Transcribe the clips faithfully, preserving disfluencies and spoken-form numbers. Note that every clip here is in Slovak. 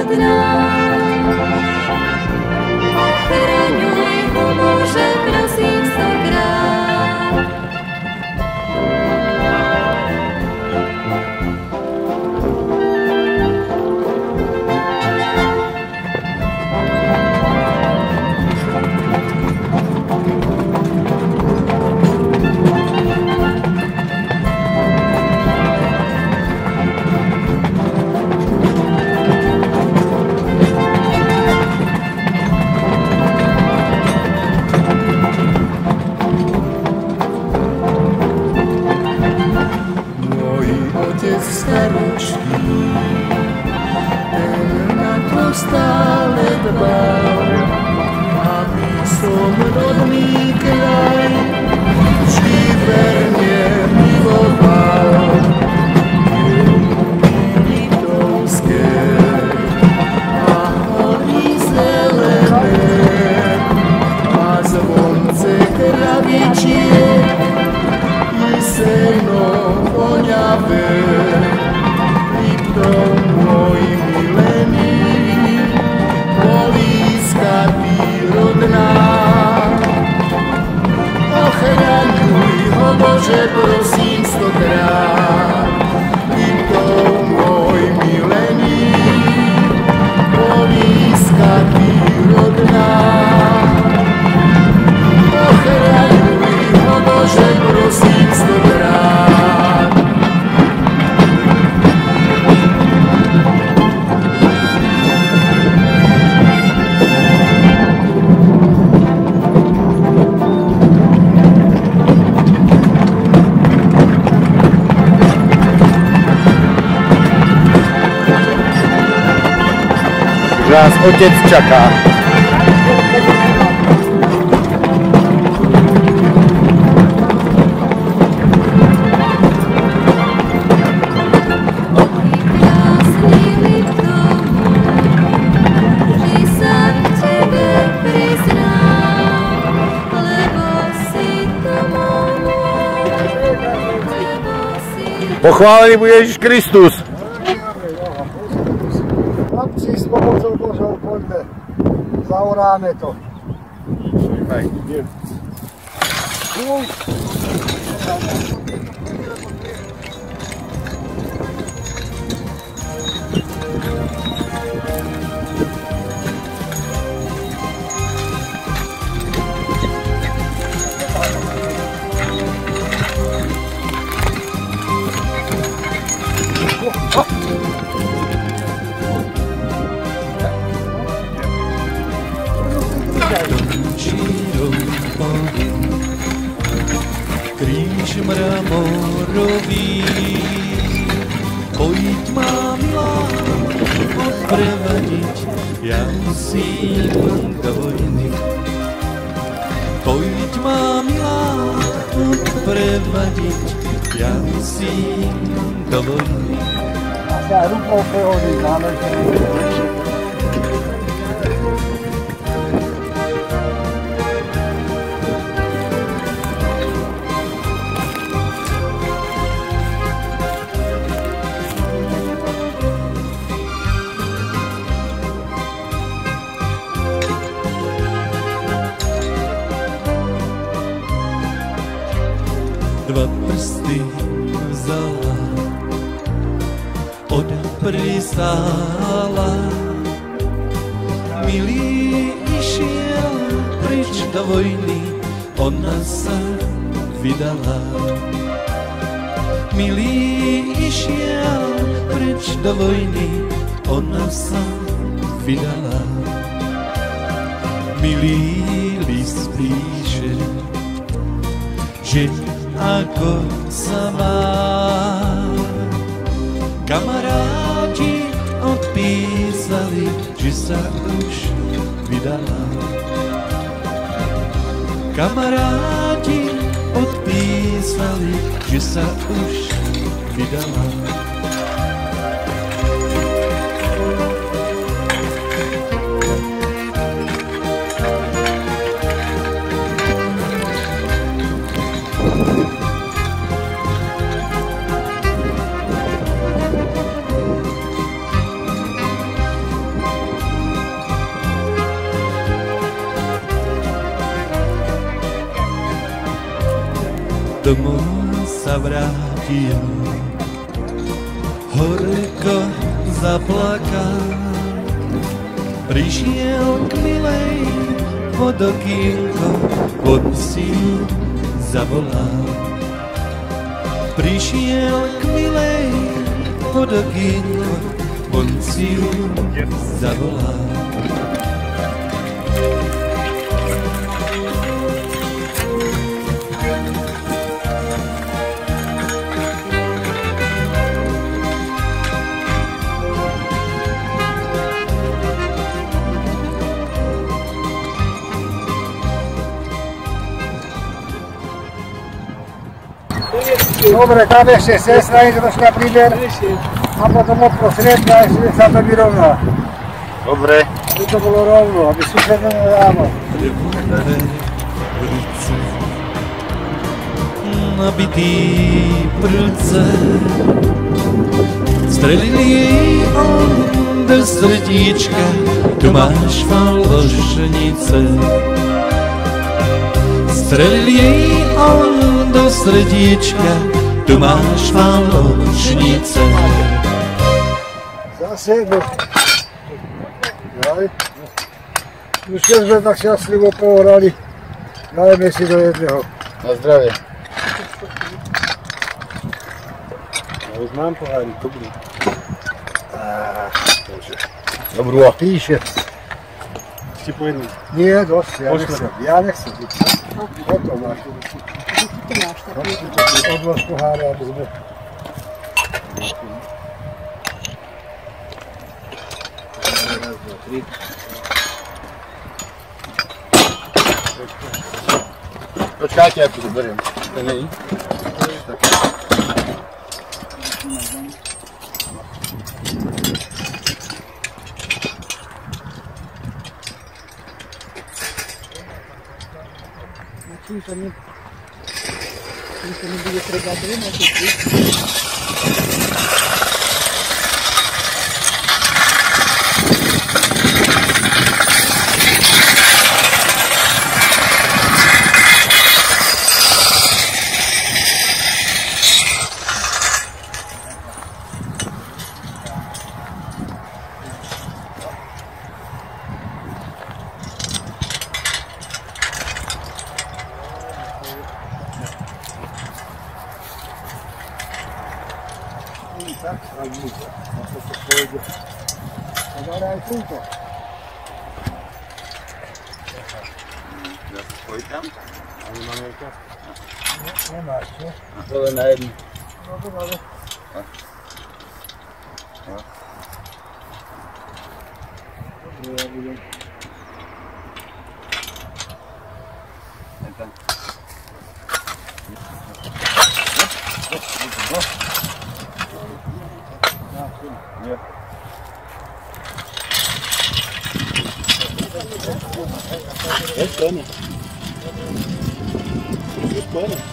rodná. Ochraňuj ho, Bože, prosím stokrát. Staročný, ten na to stále dbal, aby som rodný kraj vždy verne miloval. Litovské a hory zelené a zvonce kravičiek i seno voňavé. Liptov môj milený, kolíska ty rodná. Ochraňuj ho, Bože, prosím stokrát. Liptov môj milený, kolíska ty rodná. Ochraňuj ho, Bože, prosím stokrát. Nás otec čaká. Pochválený bude Ježiš Kristus. Chlapci, s pomocou Božou poďme, zaoráme to. Hej, idem. Kríž mramorový, pojď má milá, odprevadiť, ja musím do vojny. Pojď má milá, odprevadiť, ja musím do vojny. A sa rukou prehodí, máme to. Dva prsty vzala, odprisála. Milý išiel pryč do vojny, ona sa vydala. Milý išiel pryč do vojny, ona sa vydala. Milý list píše, že ako sa má. Kamaráti odpísali, že sa už vydala. Kamaráti odpísali, že sa už vydala. domov sa vrátil. Horko zaplakal, prišiel k milej pod okienko, pod si ju zavolal. Prišiel k milej pod okienko, pod si ju zavolal. Dobre, tam ešte sestra, je troška príber a potom odprostred a ešte sa to vyrovná. Dobre. Aby to bolo rovno, aby susedne nedámo. Nabitý prúce strelili jej on do srdíčka, tu máš falošnice. Strelili jej on do srdíčka, tu máš falošnice. Zase jedno. Daj. Už keď sme tak šťastlivo pohrali, dajme si do jedného. Na zdravie. Ja už mám pohári, dobrý. Dobrú. Píše. Ste po jednom. Nie, dosť, ja nechcem. Ja nechcem. Toto máš. Odlož poháre, aby sme... Raz, dva, tri. Počkajte, ja tu zoberiem. To nie je? Čím to ne... Čím to nebude treba doma, to je... Tak, a vidíte, a to se pôjde. A dále aj túto. Ja sa spojí tam? Ale máme aj čas. Nemáš, čo? To len na jednu. No to dále. Dobre, ja budem. Len tam. Nie. Jest to nie. Jest to nie.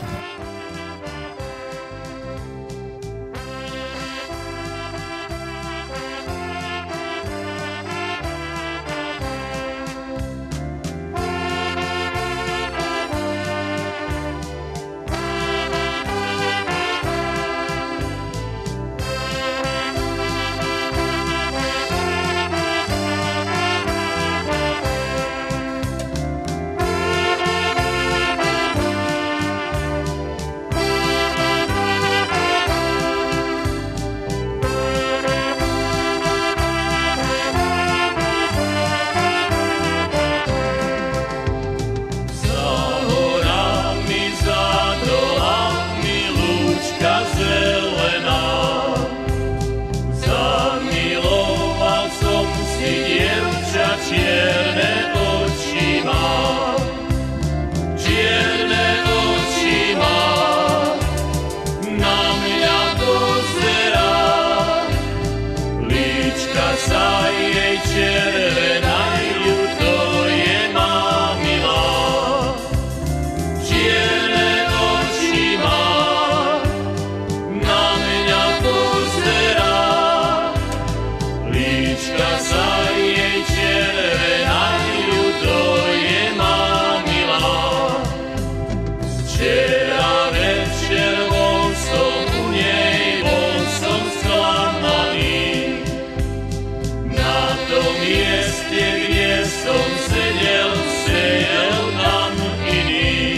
tom mieste, kde som sedel, sedel tam iný.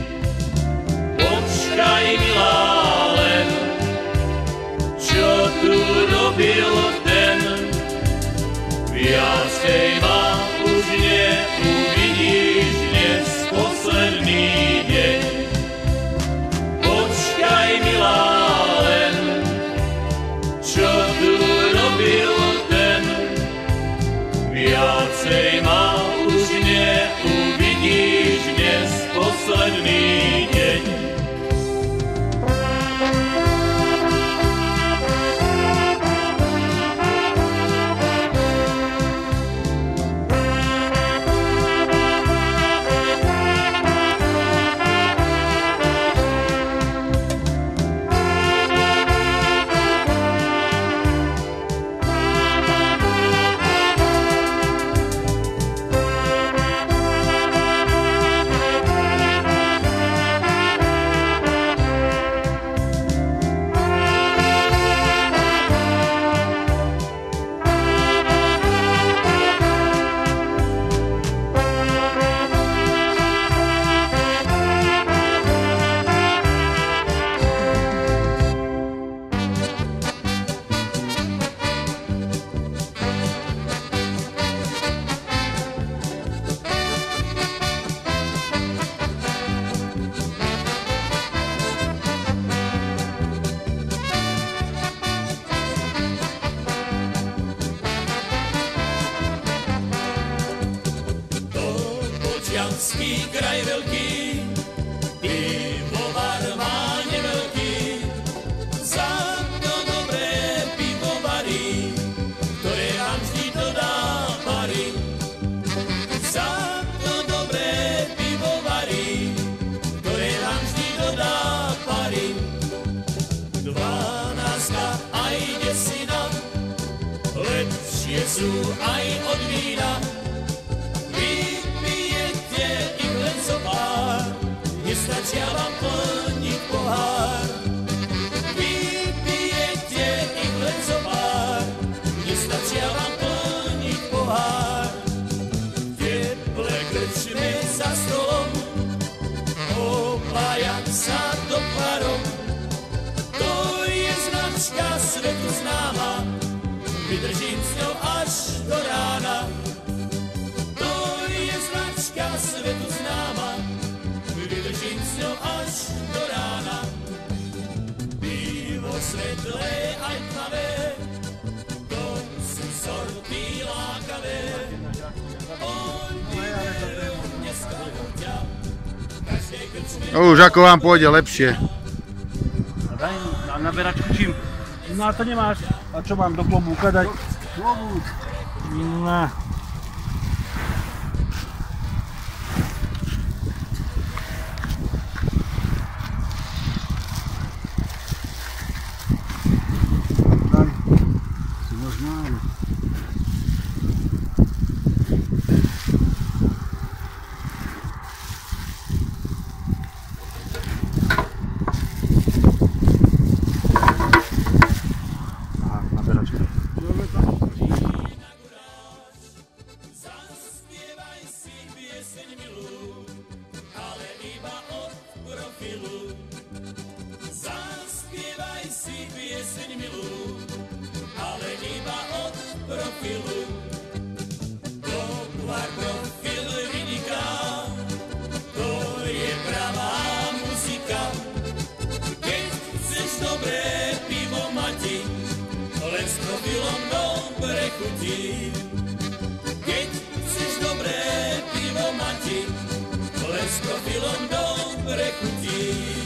Počkaj, milá, len čo tu robil ten, viacej ma už neuvidíš dnes posledný deň. Počkaj, milá, len čo tu robil ten, viacej ma už neuvidíš dnes posledný deň. Janský kraj veľký, pivovar má neveľký, za to dobré pivo varí, ktoré vám vždy dodá pary. Za to dobré pivo varí, ktoré vám vždy dodá pary. Dvanáctka aj desina, lepšie sú aj od vína. Nestačia vám plniť pohár, vypijete ich len zo pár, nestačia vám plniť pohár. Teple krčme za stolom, opájať sa topárom, to je značka svetu známa, vydržím s ňou až do rána. To je značka svetu známa, vydržím s ňou až do rána. Pivo svetlé aj tmavé, to sú sorty lákavé. Oni veru nesklamú ťa, každej krčme... Už ako vám pôjde lepšie. Daj na naberačku čím? No a to nemáš. A čo mám do klobúka dať? Klobúk. No. Profilu, Kopvar profil vyniká, to je pravá muzika. Keď chceš dobré pivo mati, len s profilom dobre chutí. Keď chceš dobré pivo mati, len s profilom dobre chutí.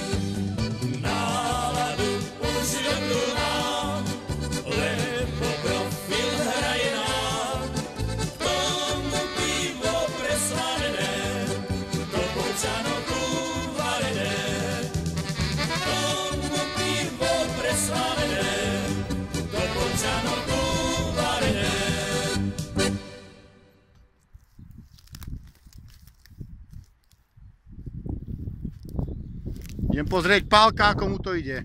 Náladu už dobrú mám, lebo profil hraje nám. K tomu pivo preslavené, to Bočanok uvarené. K tomu pivo preslavené, to Bočanok uvarené. Idem pozrieť Pálka, ako mu to ide.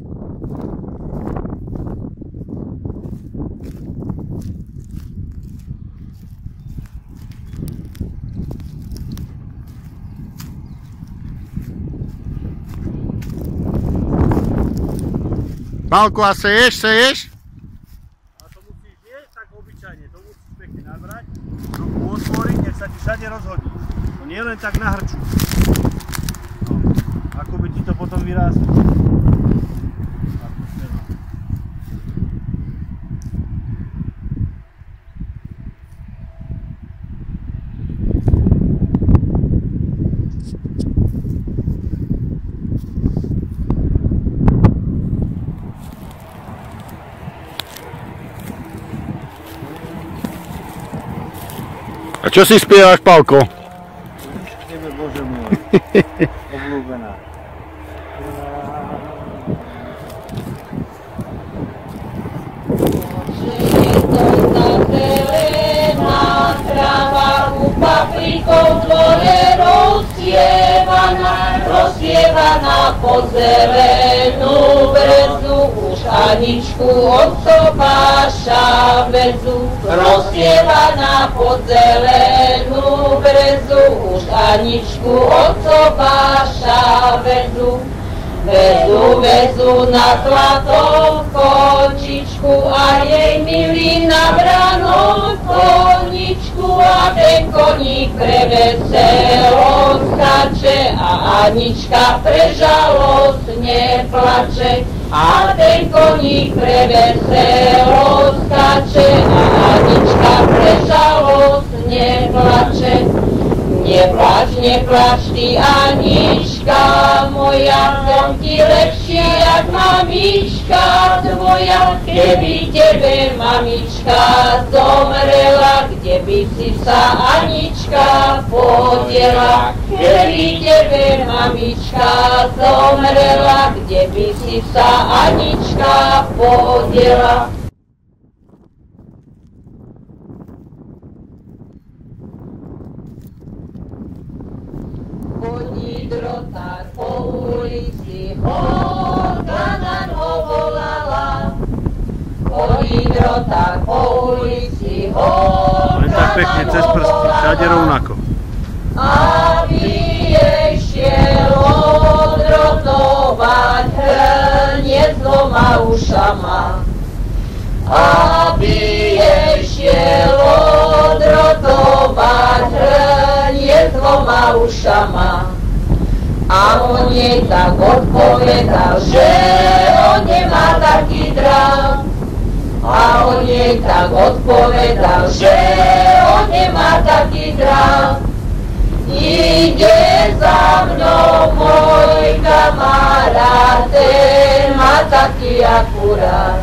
Pálko, a seješ, seješ? A to musíš nie tak obyčajne, to musíš pekne nabrať, trochu otvoriť, nech sa ti všade rozhodí. To nie len tak na hrču. No, ako by ti to potom vyrástlo. A čo si spievaš, Pálko? Tebe, Bože môj, obľúbená. Paprikou v dvore rozsievaná, rozsievaná pod zelenú brezu, už Aničku od sobáša vezu. Rozsievaná pod zelenú brezu, už Aničku od sobáša vezu. Vezu, vezu na zlatom kočičku a jej milý na branom koničku a ten koník preveselo skáče a Anička prežalostne plače. A ten koník preveselo skáče a Anička prežalostne plače. Neplač, neplač ty, Anička moja, som ti lepšia jak mamička tvoja. Keby tebe mamička zomrela, kde by si sa Anička podiela? Keby tebe mamička zomrela, kde by si sa Anička podiela? Chodí drotár po ulici, Horganan ho volala. Chodí drotár po ulici, Len tak pekne cez Horganan ho prsty, všade volala. rovnako. Aby jej šiel odrotovať hrnie s dvoma ušama. Aby jej šiel odrotovať hrnie s dvoma ušama. A on jej tak odpovedal, že on nemá taký drám. A on jej tak odpovedal, že on nemá taký drám. Ide za mnou môj kamarát, ten má taký akurát.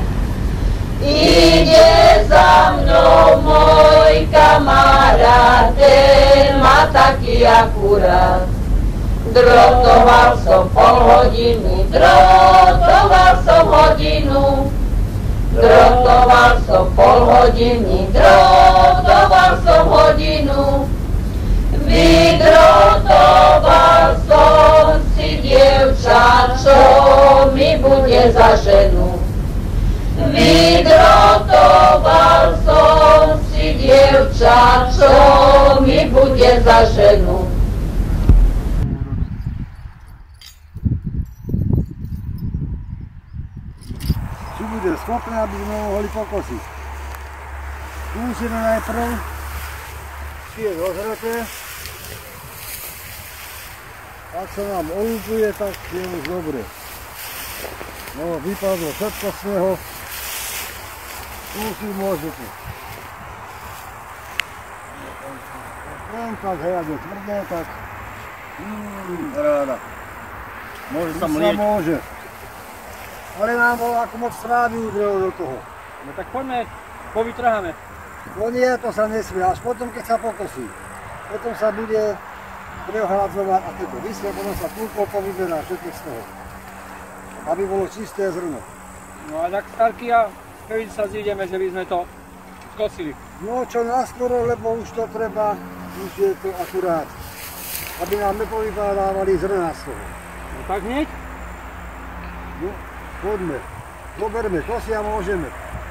Ide za mnou môj kamarát, ten má taký akurát. Drotoval som pol hodinu, drotoval som hodinu. Drotoval som pol hodiny, drotoval som hodinu. Vydrotoval som si dievča, čo mi bude za ženu. Vydrotoval som si dievča, čo mi bude za ženu. Či bude schopné, aby sme mohli pokosiť. Musíme najprv, či je rozhreté. Ak sa nám olúpuje, tak je už dobre. No, vypadlo všetko z neho. Tu si môžete. Len tak hľadne tvrdé, tak... Mm, ráda. Môže sa Sa mlieť. môže. Ale nám bolo ako moc strávy udrelo do toho. No tak poďme, povytrháme. No nie, to sa nesmie, až potom, keď sa pokosí. Potom sa bude prehladzovať a tieto vysle, potom sa túlko povyberá všetko z toho. Aby bolo čisté zrno. No a tak Starky a keď sa zídeme, že by sme to skosili. No čo naskoro, lebo už to treba, už je to akurát. Aby nám nepovypadávali zrná z toho. No tak hneď? No, poďme. Zoberme kosy a môžeme.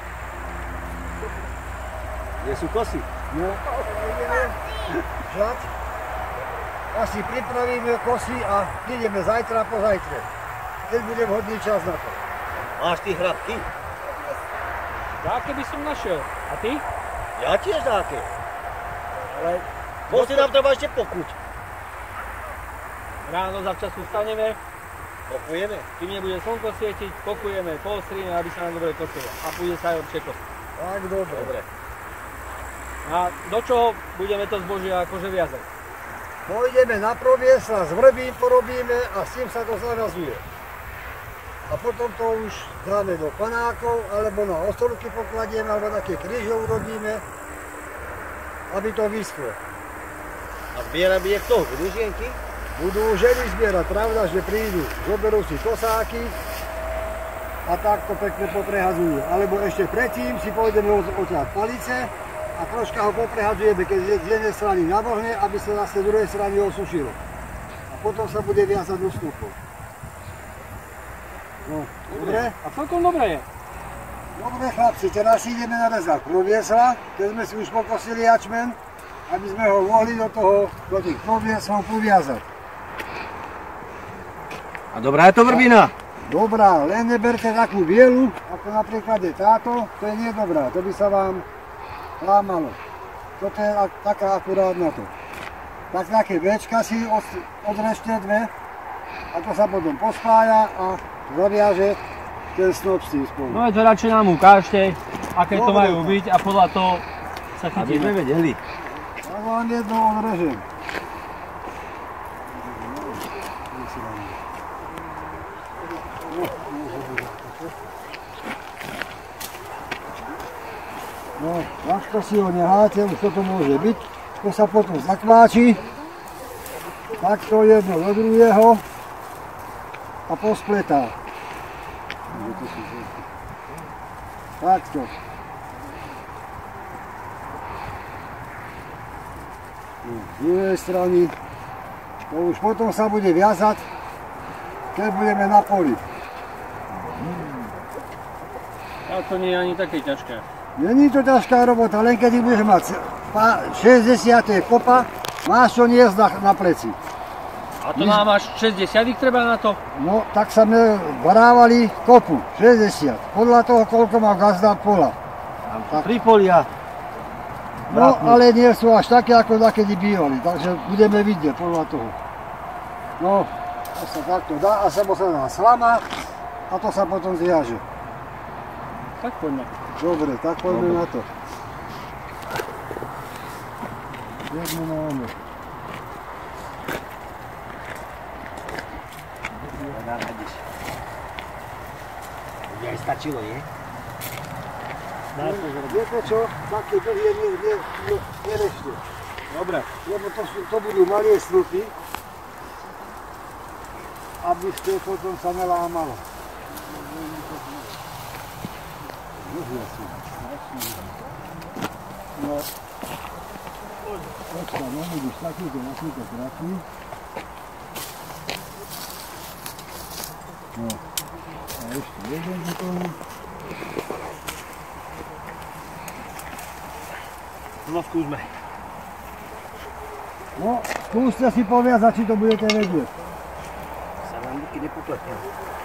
Kde sú kosy? No, ideme žať. Asi pripravíme kosy a ideme zajtra po zajtre. Keď bude vhodný čas na to. A Máš ty hrabky? Dáke by som našiel. A ty? Ja tiež dáke. Ale musí nám treba ešte pokuť. Ráno zavčasu vstaneme. Pokujeme. Kým nebude slnko svietiť, pokujeme, poostríme, aby sa nám dobre kosilo. A pôjde sa aj určite kosiť. Tak dobre. Dobre. A do čoho budeme to zbožie akože viazať? Pôjdeme na provies a z vrbín porobíme a s tým sa to zarazuje. A potom to už dáme do panákov, alebo na ostrúky pokladieme, alebo také kríže urobíme, aby to vyschlo. A zbiera bude kto? Budú žienky? Budú ženy zbierať, pravda, že prídu, zoberú si kosáky a takto pekne poprehazujú. Alebo ešte predtým si pôjdeme odtiaľ palice a troška ho poprehadzujeme, keď z jednej strany navlhne, aby sa zase z druhej strany osušilo. A potom sa bude viazať do stupov. No, dobre? A celkom dobre je. Dobre chlapci, teraz ideme narezať proviesla, keď sme si už pokosili jačmen, aby sme ho mohli do toho, do tých provieslov poviazať. A dobrá je to vrbina? Dobrá, len neberte takú bielu, ako napríklad je táto, to je nedobrá, to by sa vám lámalo. Toto je taká akurát na to. Tak také bečka si odrežte dve a to sa potom pospája a zaviaže ten snop s tým spolu. No je to radšej nám ukážte, aké to majú byť a podľa toho sa chytíme. Aby sme vedeli. Tak vám jedno odrežem. No, ľahko si ho neháte, už toto môže byť. To sa potom zakváči. Takto jedno do druhého a pospletá. Takto. Z druhej strany. To už potom sa bude viazať, keď budeme na poli. A to nie je ani také ťažké. Není to ťažká robota, len keď budeš mať šesťdesiat kopa, máš čo niesť na, na pleci. A to nám až šesťdesiat treba na to? No, tak sa sme varávali kopu, šesťdesiat. Podľa toho, koľko má gazda pola. Tri polia. No, ale nie sú až také, ako takedy bývali, takže budeme vidieť podľa toho. No, to sa takto dá a sebo sa dá slama a to sa potom zviaže. Tak poďme. Dobre, tak poďme na to. Jedno máme. Bude aj stačilo, nie? Viete čo? Také dlhé nerešte. Dobre. Lebo to, to budú malé strupy, aby ste potom sa nelámalo. No, počka, nebudeš takýto, takýto kratý. No, a ešte jeden potom. No, skúsme. No, skúste si poviazať, či to budete vedieť. Sa vám díky nepopletne.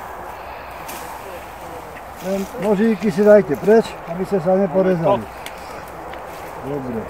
Len nožíky si dajte preč, aby ste sa neporezali. Dobre.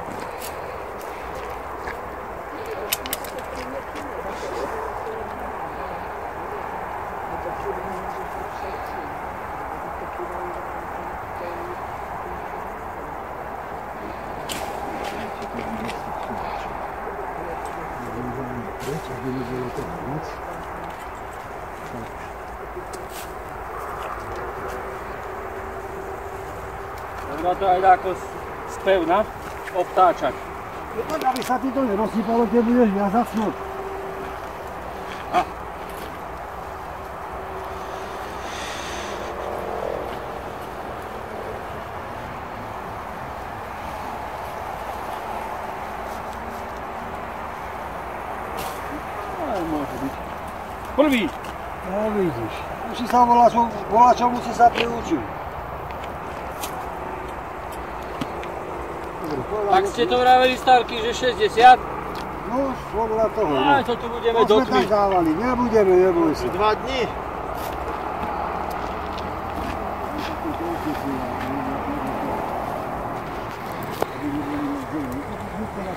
Treba to aj ako spevna obtáčať. No tak, aby sa ti to nerozsypalo, keď budeš viazať snop. No, môže byť. Prvý. No vidíš. Už si sa volačomu si sa priučil. Tak ste to vraveli starky, že šesťdesiat? No, podľa toho. Aj, to tu budeme to do sme tmy. tak dávali, nebudeme, neboj sa. Dva dni.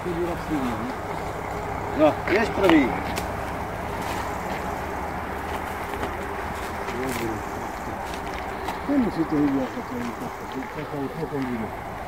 No, ješ prvý. Nemusí to vidět, to je takovou celkom vidět.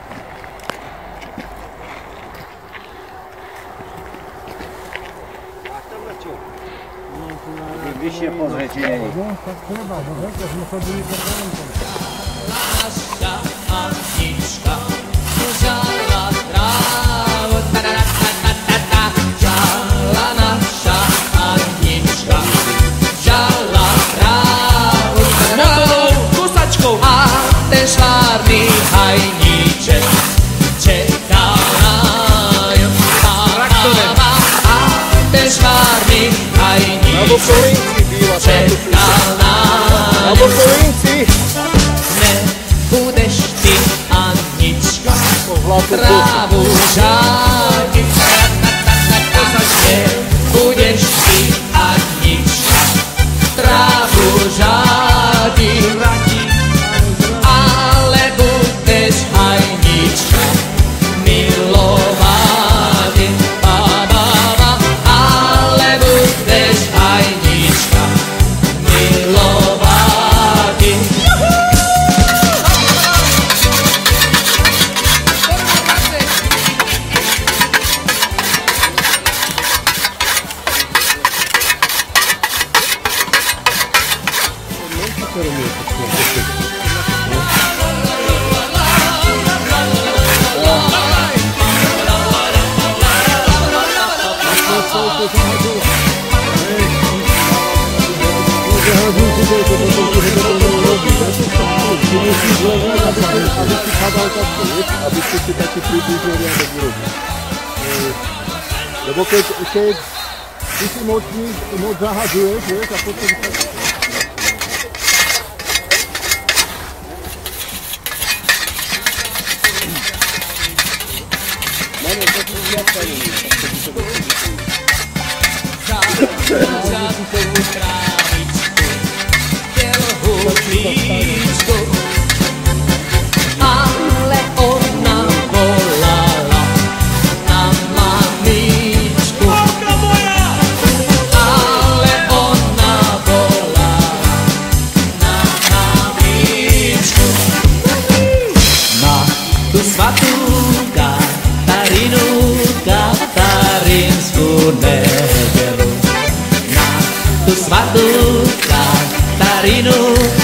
Máš tam na čo? Vyššie pozrieť jej. No, tak treba, no to sme chodili po komentom. Naša Anička žala trávu, ta-da-da-ta-ta-ta-ta. Žala naša Anička, žala trávu, ta-da-da-ta-ta. Kusačkou a ten švárny hajníček čekal na ňu. A ten švárny hajníček čekal na ňu. Nebudeš ty, Anička, trávu žádiť. Nebudeš ty, Anička, trávu žádiť. Ale budeš, Anička, milovať. Ale budeš, Anička, milovať. Aby ste si taký približný riadok urobili. Lebo keď, keď ty si močník, moc zahadzuješ, vieš, a potom sa... Máme to tu viac pani. Ale ona volala na mamičku. Ale ona volala na mamičku. Na tú svatú Katarínu, katarínsku nedeľu. Na tú svatú Katarínu,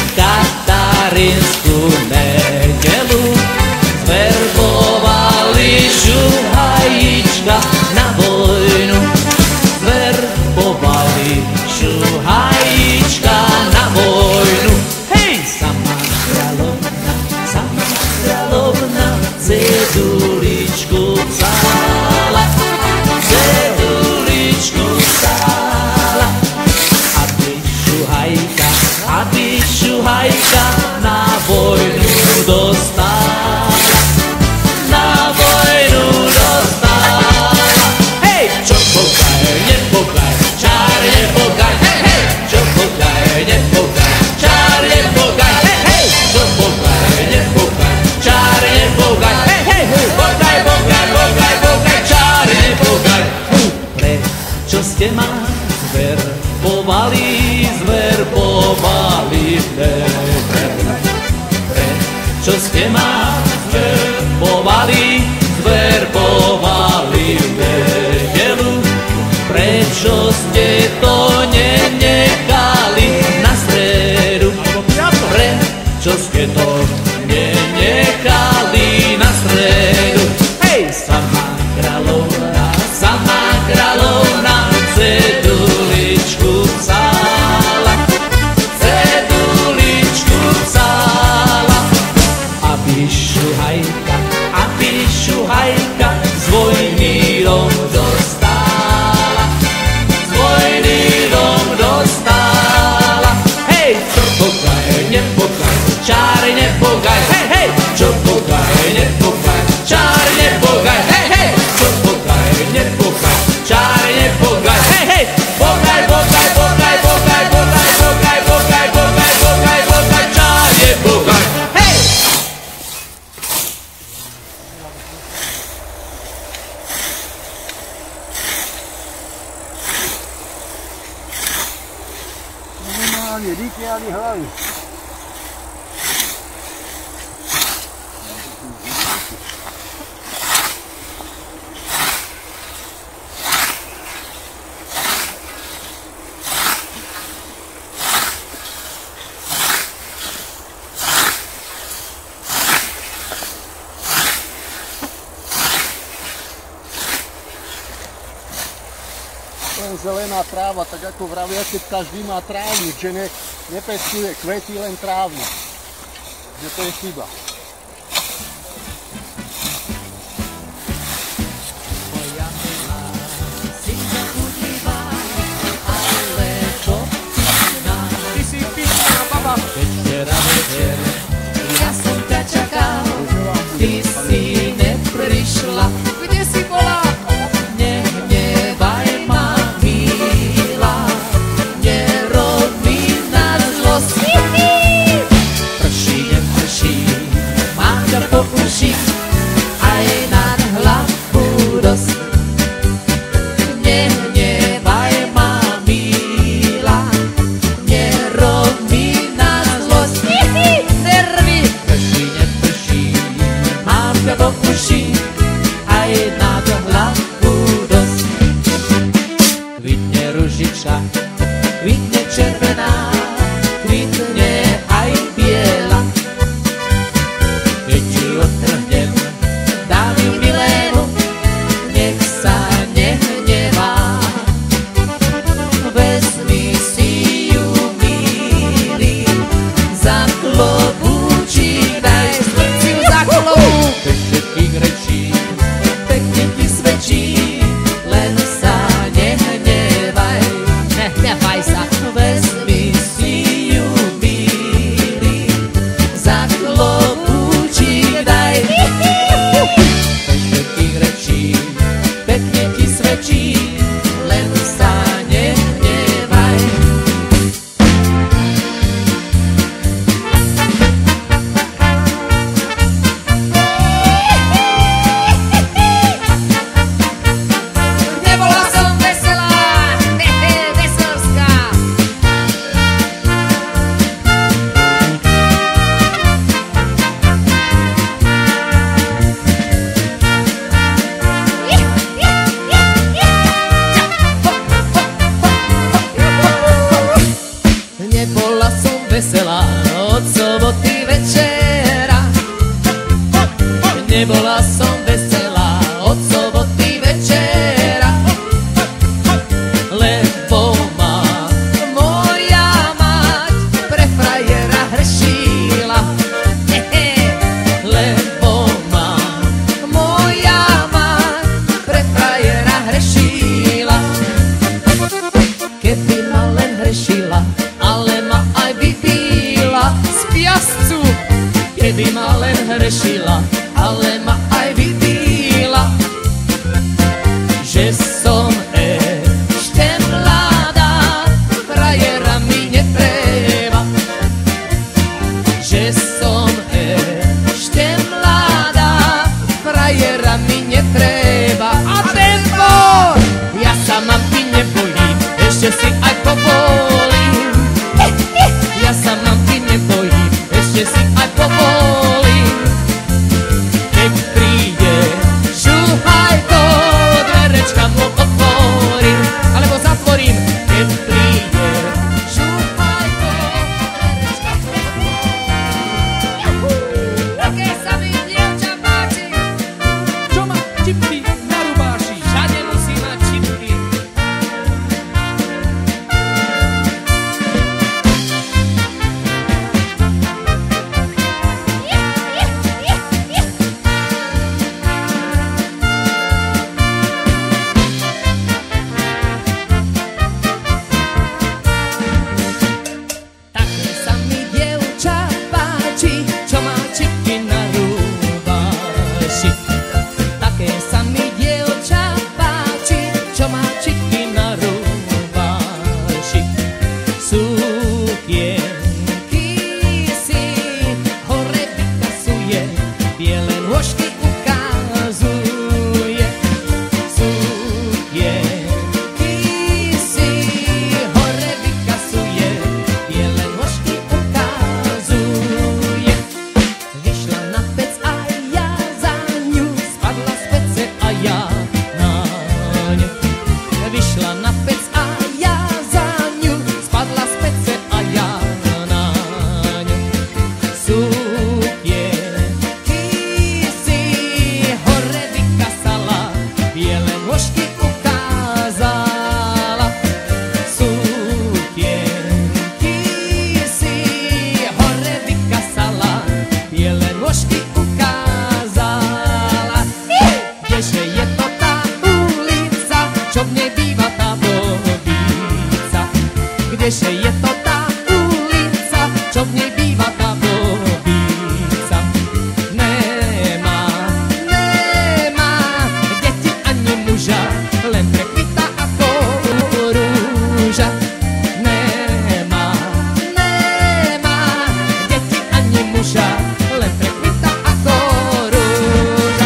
katarínsku nedeľu zverbovali šuhajíčka na vojnu. Zverbovali šuhajíčka na vojnu. Hej! Sama kráľovna, sama kráľovna ceduličku psala, ceduličku psala. Aby šuhajka, aby šuhajka na vojnu dostala, na vojnu dostala. Hej! Čo pokaj, nepokaj, čár nepokaj, hej, hej! Čo pokaj, nepokaj, čár nepokaj, hej, hej! Čo pokaj, nepokaj, čár nepokaj, hej, hej! Pokaj, pokaj, pokaj, pokaj, čár nepokaj. Prečo ste ma zverbovali, zverbovali vtedy? Prečo ste ma zverbovali, zverbovali vtedy? Prečo ste to nenechali na stredu? Prečo ste to nenechali na stredu? Hej, sama kráľovna, sama kráľovna ceduličku psala, ceduličku psala. Aby šuhajka, aby šuhajka s vojnírom dostala, s vojnírom dostala. Hej, čo pokaj, nepokaj, čár nepokaj, hej, hej! Čo pokaj, nepokaj, čár nepokaj, hej, hej! Čo pokaj, nepokaj, čár nepokaj, hej, hej! Pokaj, pokaj, pokaj, pokaj, pokaj, pokaj, pokaj, pokaj, pokaj, pokaj, čár nepokaj, hej! ani díky, ani hlavy. Len zelená tráva, tak ako vravia, keď každý má trávnik, že ne, nepestuje kvety, len trávnik. Že to je chyba. Moja milá, si zabudlivá, ale to iná. Ty si písna baba. Večera večer, ja som ťa čakal, ty si neprišla. Kde si bola? Nehnevaj ma, milá, nerob mi na zlosť. Prší, neprší, mám ťa po uši, aj nad hlavu dosť. Nehnevaj ma, milá, nerob mi na zlosť. Nervy! Prší, neprší, mám ťa po uši, aj nad hlavu dosť. Kvitne ružička, kvitne červená, kvitne aj biela. Keď ti odtrhnem, dám ju milému, nech sa nehnevá. Vezmi si ju, milý, za klobúčik daj, strč ju za klobúk. Bez všetkých rečí, pekne ti svedčí, len sa nehnevaj. Nehnevaj sa. Vezmi si ju, milý, za klobúčik daj. Bez všetkých rečí, pekne ti svedčí, len sa nehnevaj. Nebola som veselá. Hehe, veselovská. Nebola som veselá od soboty večera. Nebola som veselá od soboty večera. Lebo ma moja mať pre frajera hršila. Hehe. Lebo ma moja mať pre frajera hršila. Keby ma len hrešila, ale ma aj vypíla z piascu. Keby ma len hrešila, ale ma aj vypíla. Že som ešte mladá, frajera mi netreba. Že som ešte mladá, frajera mi netreba. A tempo! Ja sa mamky nebojím, ešte si aj povolím. Ja sa mamky nebojím, ešte si aj povolím. Keď príde, šuhaj to, dverečka mu otvorí. rožky ukázala. Sukienky si hore vykasala, biele rožky ukázala. Kdeže je to tá ulica, čo v nej býva tá bobica? Kdeže je to tá ulica, čo v nej býva tá bobica? Nemá, nemá deti ani muža, len prekvita ako rúža. Nemá, nemá deti ani muža, len prekvita ako rúža.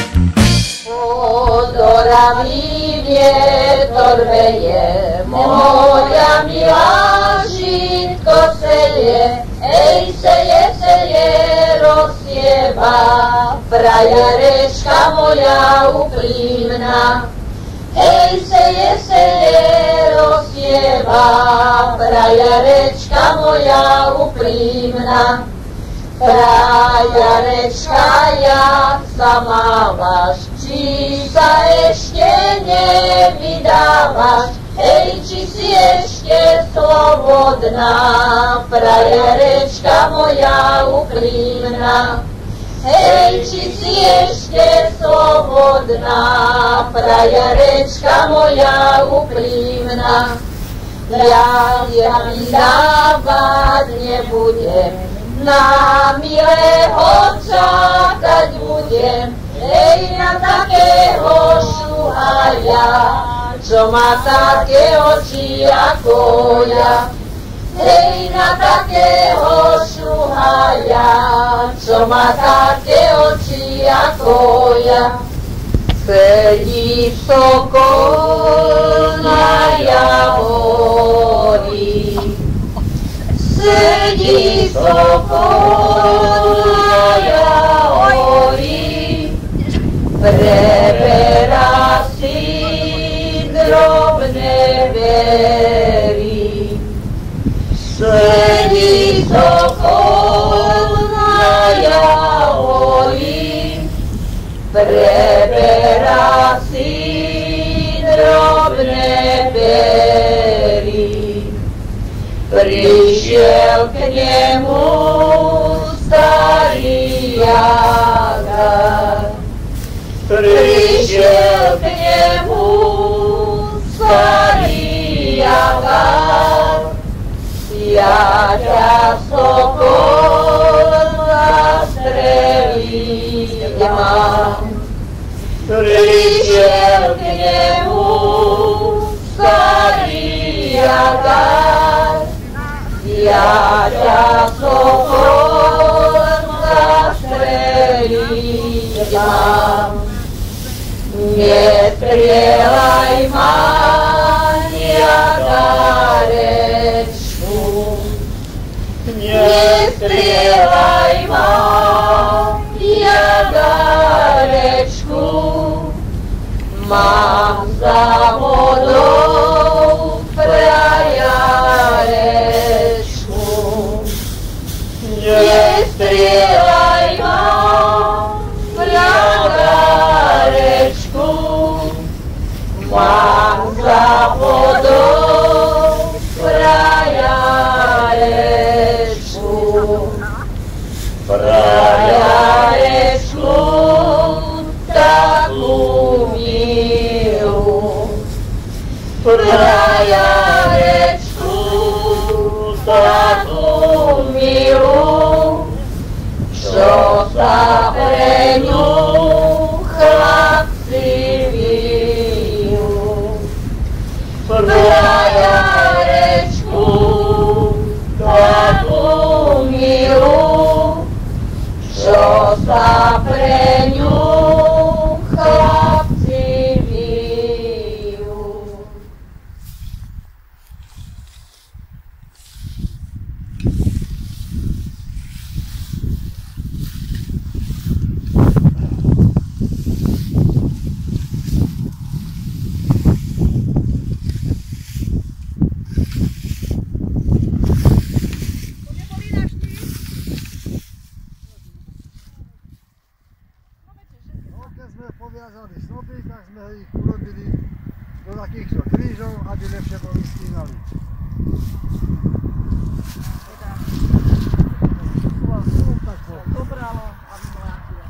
Odoravý vietor veje, moja milá, žitko seje, ej seje, seje, rozsieva, frajerečka moja uprímna. Ej seje, seje, rozsieva, frajerečka moja uprímna. Frajerečka, jak sa mávaš, či sa ešte nevydávaš? Ej, či si ešte slobodná, frajerečka moja uprímna? Ej, či si ešte slobodná, frajerečka moja uprímna? Ja ja vydávať nebudem, na milého čakať budem. Ej, na takého šuhaja, čo má také oči ako ja. Hej, na takého šuhaja, čo má také oči ako ja. Sedí sokol na javori, sedí sokol na javori, preberá si drobné bery. Sedí sokol na javori, preberá si drobné bery. Prišiel k nemu starý jagár, prišiel k nemu starý jagár. Ja ťa sokol zastreliť mám. Prišiel k nemu starý jagár. Ja ťa sokol zastreliť mám. Nestrieľaj ma, jagárečku, nestrieľaj ma, jagárečku, mám za vodou frajarečku. Nestrieľaj ma, frajarečku, mám za vodou frajarečku. Frajarečku takú milú, frajarečku takú milú, čo sa pre ňu chlapci bijú. Frajarečku takú milú, čo sa pre ňu chlapci bijú. do takýchto krížov, aby lepšie boli stínali. Dobralo a vymlátilo.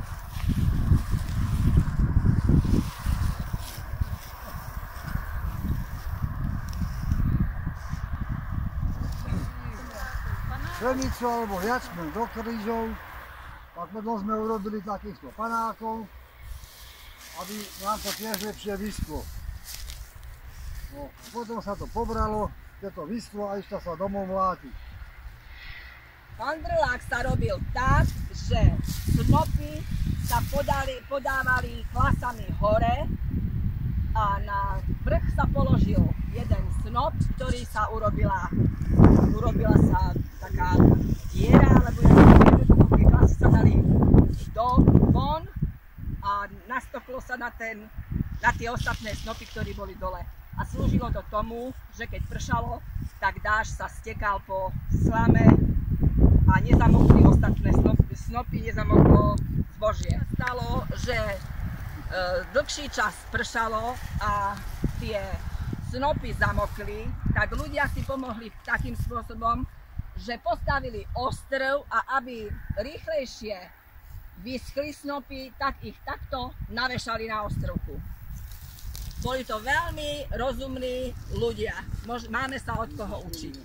Pšenicu alebo jačmen do krížov, tak potom sme urobili takýchto panákov, aby nám to tiež lepšie vyschlo. No, potom sa to pobralo, keď to vyschlo a išlo sa domov mlátiť. Handrlák sa robil tak, že snopy sa podali, podávali klasami hore a na vrch sa položil jeden snop, ktorý sa urobila, urobila sa taká diera, alebo tie klasy sa dali do von a nastopilo sa na, ten, na tie ostatné snopy, ktorí boli dole. A slúžilo to tomu, že keď pršalo, tak dážď sa stekal po slame a nezamokli ostatné snopy, snopy nezamoklo zbožie. Stalo, že e, dlhší čas pršalo a tie snopy zamokli, tak ľudia si pomohli takým spôsobom, že postavili ostrv a aby rýchlejšie vyschli snopy, tak ich takto navešali na ostrovku. Boli to veľmi rozumní ľudia. Mož, máme sa od koho učiť.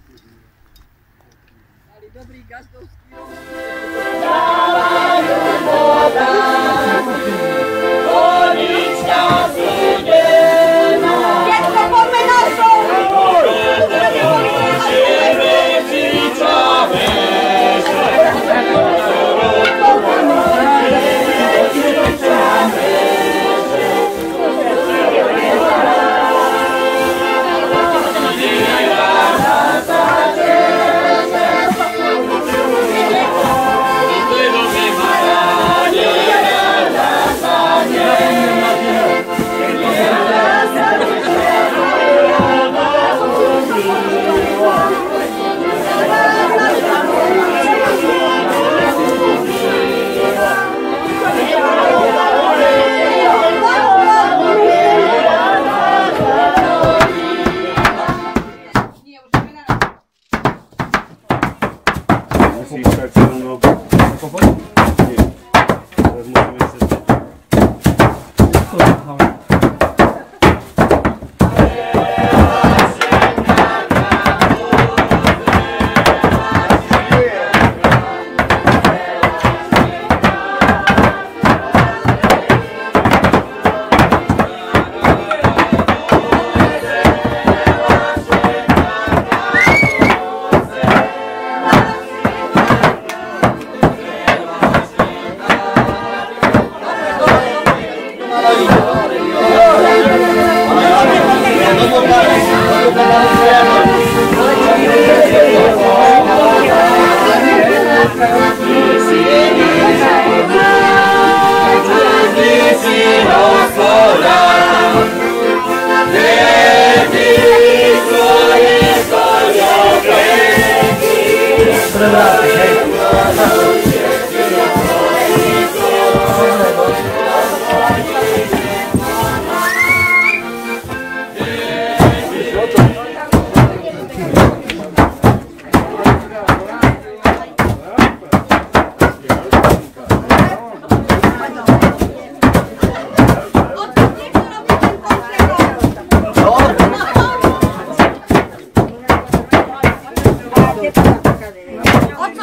Mali dobrý gazdovský Od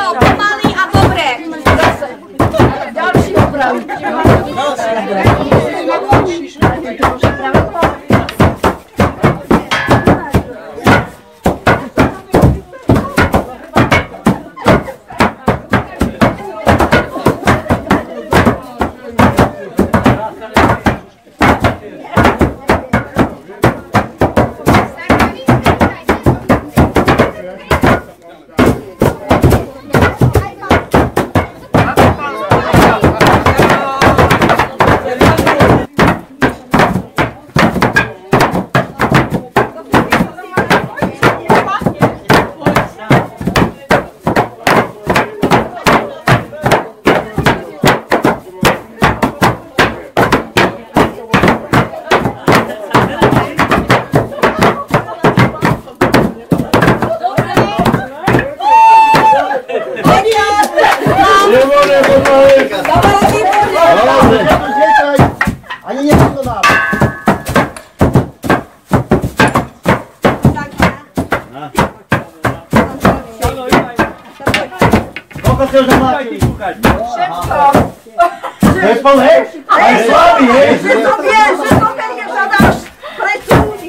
ste už zamláčili? Všetko. Nespol, hej? Aj slabý, hej? Že to vieš, že to keď zadáš pred súdy.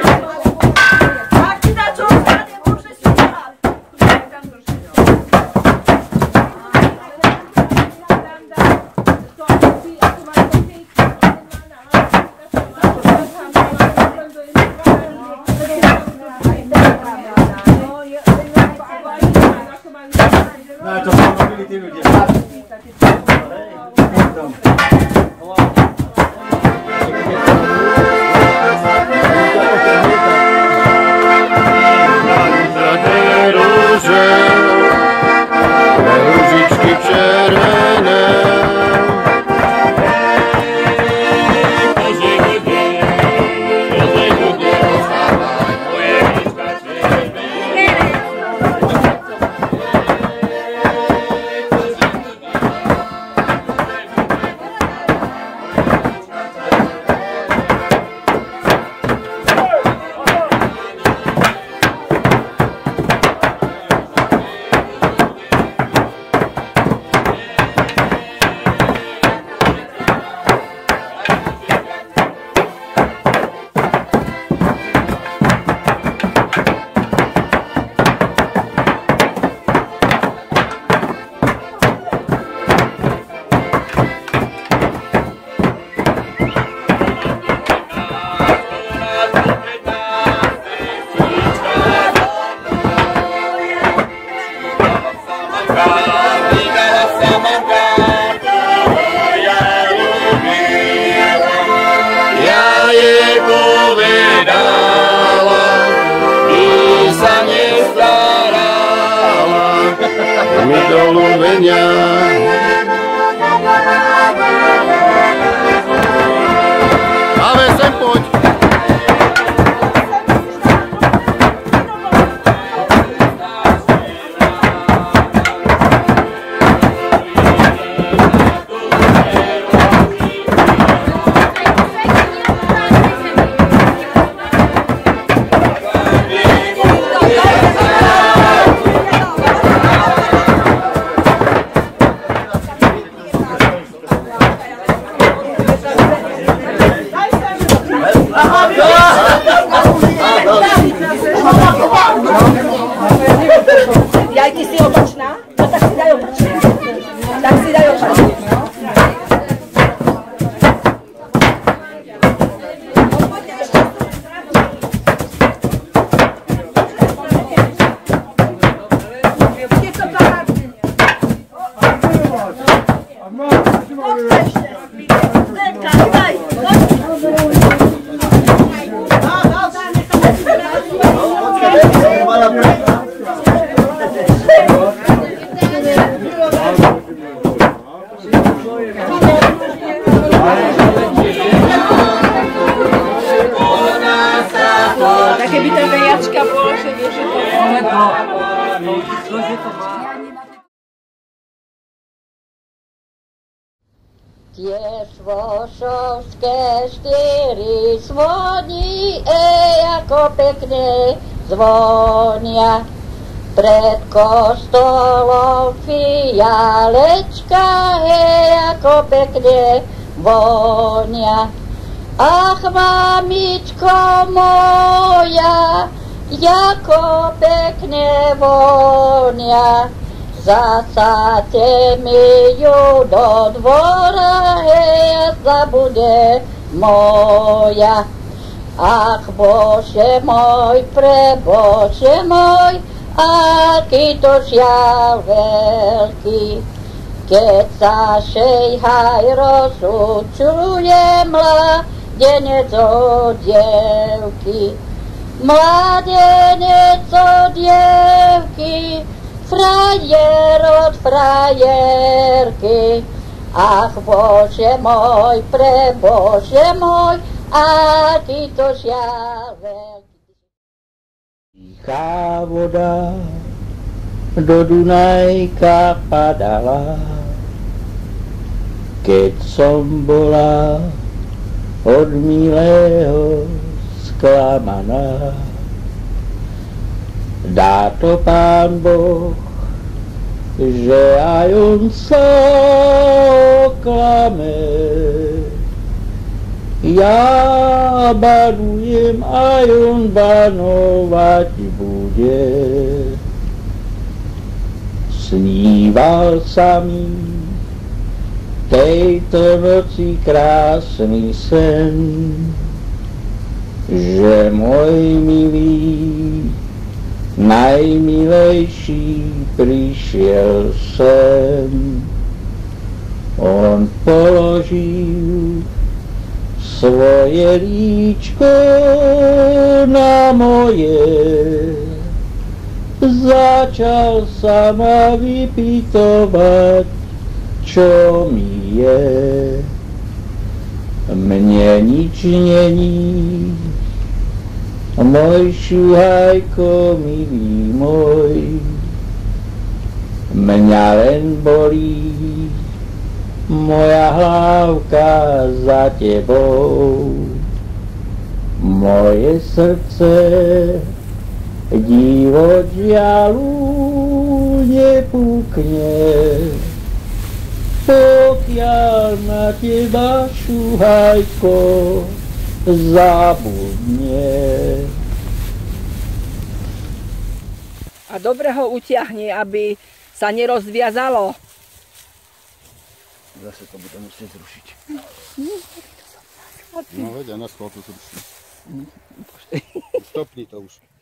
Ak ti dá čo ostane, môže si dať. No, to sú robili tí ľudia. Rúžičky červené. Mi dolu venia. Ave, sem poď. Jaj, ty si opačná? No tak si daj opačne. Tak si daj opačne. Keby tá vejačka bola, že vieš, že to je. Tiež vo Šovské štyri zvoní, ej, ako pekne zvonia. Pred kostolom fialečka, hej, ako pekne vonia. Ach, mamičko moja, jako pekne vonia. Zasáďte mi ju do dvora, hej, zabude moja. Ach, Bože môj, pre Bože môj, aký to žiaľ veľký. Keď sa šejhaj rozlučuje mladenec od dievky. Mladenec od dievky, frajer od frajerky. Ach, Bože môj, pre Bože môj, aký to žiaľ veľký. Tichá voda do Dunajka padala, keď som bola od milého sklamaná. Dá to Pán Boh že aj on sa oklame. Ja banujem, aj on banovať bude. Sníval sa mi tejto noci krásny sen, že môj milý, najmilejší prišiel sem. On položil svoje líčko na moje, začal sa ma vypytovať, čo mi je. Mne nič není, môj šuhajko milý môj, mňa len bolí moja hlávka za tebou. Moje srdce divo žiaľu nepúkne, pokiaľ na teba, šuhajko, zabudne. A dobre ho utiahni, aby sa nerozviazalo. Zase to budem musieť zrušiť. No veď, a na schvál to zruším. Stopni to už.